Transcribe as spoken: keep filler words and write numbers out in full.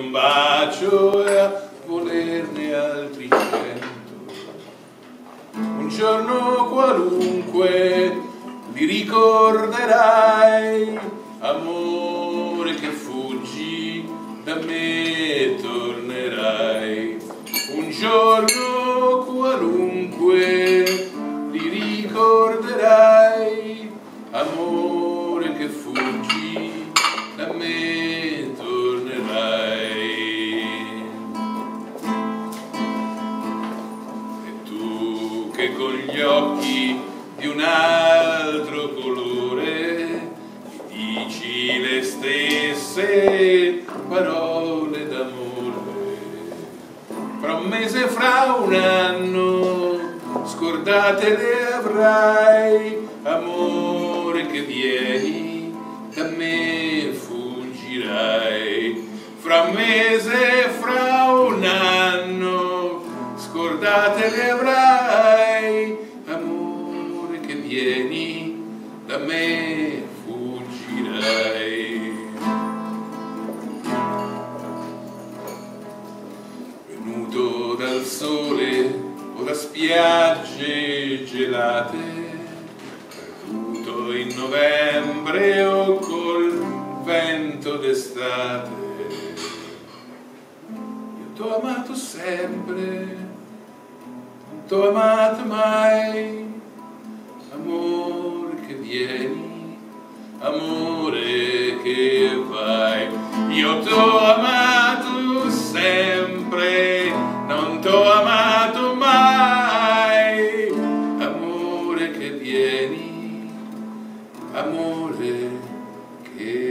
un bacio e a volerne altri cento. Un giorno qualunque li ricorderai, amore che fuggi, da me tornerai. Un giorno qualunque li ricorderai, amore che fuggi, da me tornerai. E tu che con gli occhi di un altro colore mi dici le stesse parole d'amore, fra un mese, fra un anno, scordate le avrai, amore che vieni, da me fuggirai. Fra un mese, fra un anno, scordate le avrai, amore che vieni, da me fuggirai. Venuto dal sole o da spiagge gelate, perduto in novembre o col vento d'estate, io t'ho amato sempre, non t'ho amato mai, amore che vieni, amore che vai. Io t'ho amato sempre, non t'ho amato mai, amore che vieni, amore che